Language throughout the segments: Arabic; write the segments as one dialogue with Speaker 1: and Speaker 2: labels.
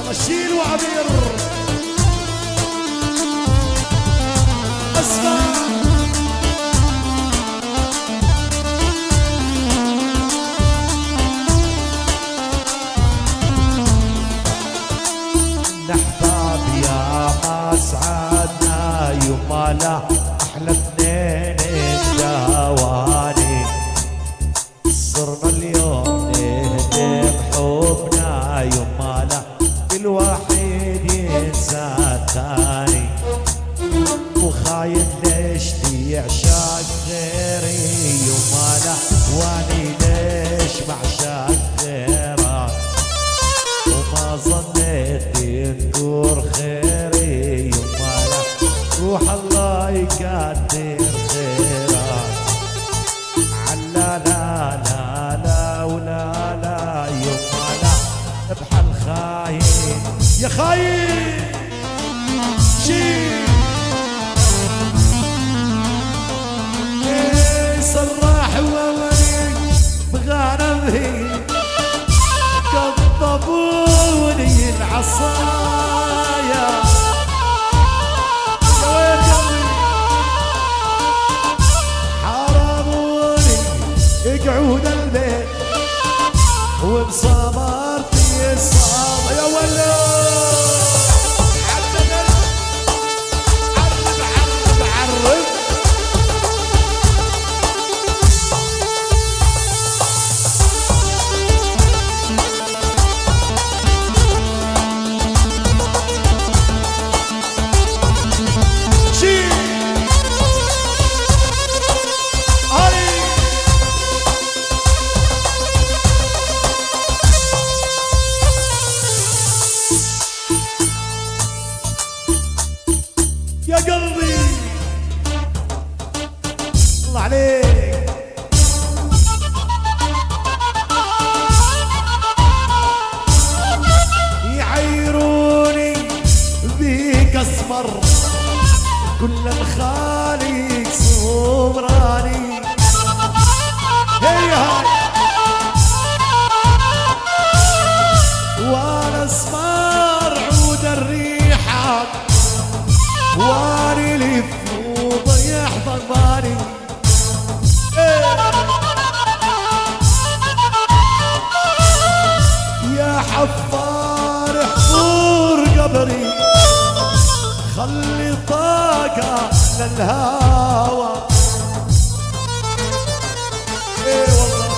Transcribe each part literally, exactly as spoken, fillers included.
Speaker 1: رشيل وعبير اسمع
Speaker 2: الاحباب يا ما سعدنا يوم لا احلى اثنين الدواني صرنا اليوم نهدم حبنا يوم لا الواحد ينسى الثاني وخاين ليش يعشق غيري يوم لا واني ليش بعشق غيرك وما ظنيت ينكر خيري يوم لا روح الله يقدر خيرك علا لا لا لا ولا لا يوم لا ابحى الخاين
Speaker 1: يا خاين شيل صراح ووريك بغنمي قطبوني العصايا حرموني قعود البيت وبصبرتي الصابة يا ولا عرب عرب عرب عرب يا قلبي الله عليك يعيروني بيك اسمر كل الخالق صبراني هي هاي وانا اسمر عود الريحه واني لي فوضى يحضن بالي يا حفار حفور قبري خلي طاقة للهوى ايه والله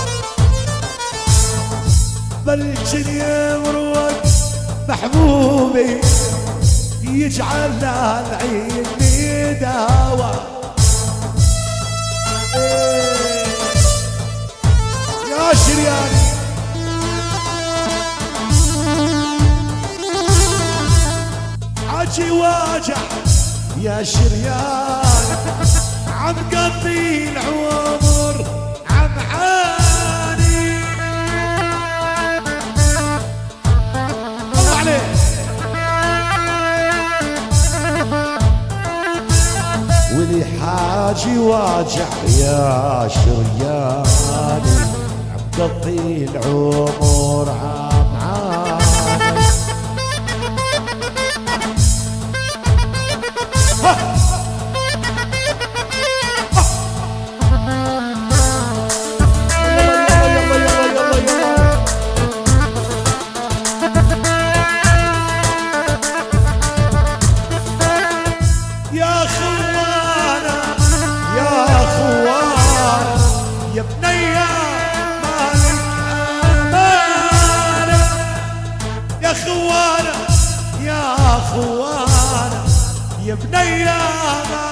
Speaker 1: بلجن يمرق محبوبي يجعل العين دواء إيه يا شرياني عجي واجع يا شريان عم قضي العمر عم عاني الله عليك
Speaker 2: ولي حاجي واجع يا شرياني عم قضي العمر عم عاني
Speaker 1: يا خوانا يا خوانا يا بنية مالك أمانة يا خوانا يا خوانا يا بنية